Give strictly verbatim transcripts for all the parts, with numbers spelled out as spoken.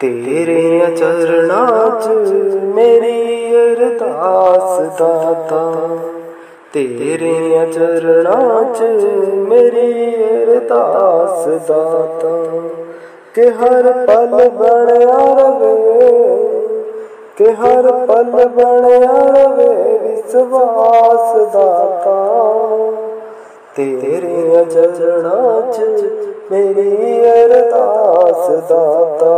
तेरे चरणां च मेरी अरदास दाता, तेरे चरणां च मेरी अरदास दाता, कि हर पल बनया रवे, कि हर पल बनया रवे विश्वास दाता। तेरे चरणां च मेरी अरदास दाता,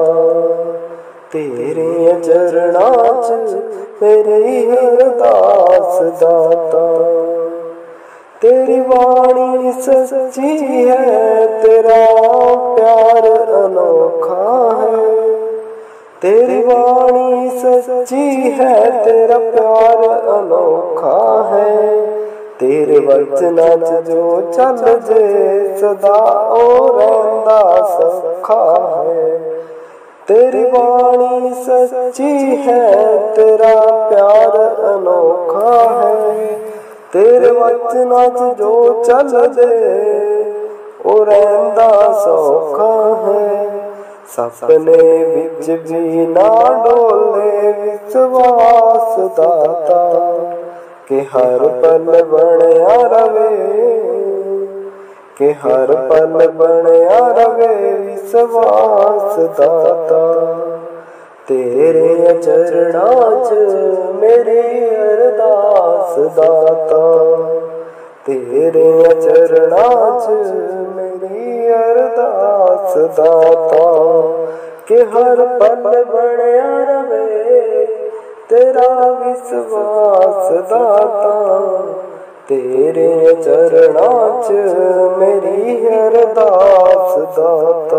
तेरे चरणां च मेरी अरदास दाता। तेरी वाणी सच्ची है, तेरा प्यार अनोखा है, तेरी वाणी सच्ची है, तेरा प्यार अनोखा है। तेरे वचनां च जो चल जे सदा ओ रहिंदा सौखा है। तेरी वाणी सच्ची है, तेरा प्यार अनोखा है, तेरे वचनां च जो चल जे ओ रहिंदा सौखा है। सपने विच भी ना डोले विश्वास दाता, कि हर पल बनया रवे, कि हर पल बनया रवे विश्वास दाता। तेरे चरणां च मेरी अरदास दाता, तेरे चरणां च मेरी अरदास दाता, कि हर पल बनया रवे तेरा विश्वास दाता। तेरे चरणां च मेरी अरदास दाता।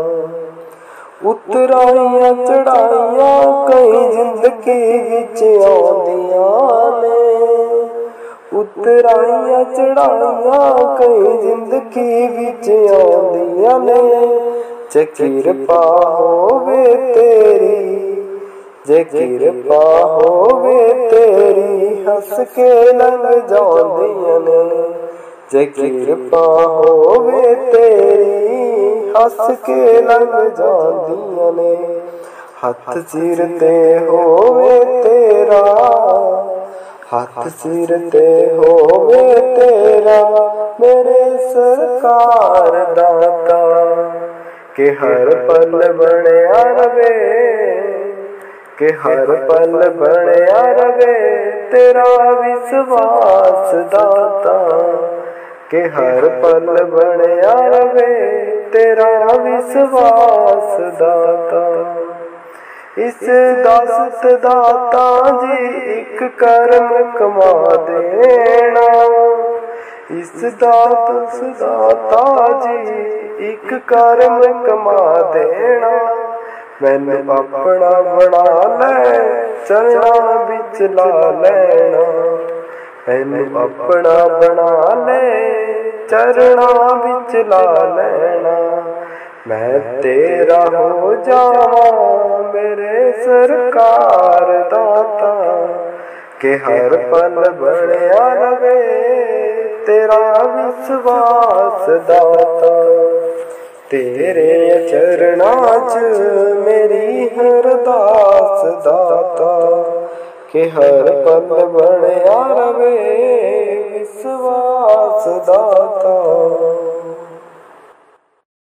उतराइयां चढ़ाइयां कई जिंदगी विच आउंदियां ने, उतराइयां चढ़ाइयां कई जिंदगी विच आउंदियां ने। जे किरपा होवे तेरी, जे किरपा होवे तेरी हस के लंघ जांदियां ने। जे किरपा होवे तेरी हस के लंघ जांदियां ने। हथ सिर ते होवे तेरा, हथ सिर ते होवे तेरा मेरे सरकार दाता, कि हर पल बनया रवे, कि हर पल बनया रवे तेरा विश्वास दाता, कि हर पल बनया रवे तेरा विश्वास दाता। इस दास दाता जी एक कर्म कमा देना, इस दास दाता जी एक कर्म कमा देना। मैनू अपना बना ले चरणां विच ला लेना, मैनू अपना बना ले चरणां विच ला लेना। मैं तेरा हो जावां मेरे सरकार दाता, कि हर पल बनया रवे तेरा विश्वास दाता। तेरे चरणां च मेरी अरदास दाता, कि हर पल बनया रवे विश्वास दाता।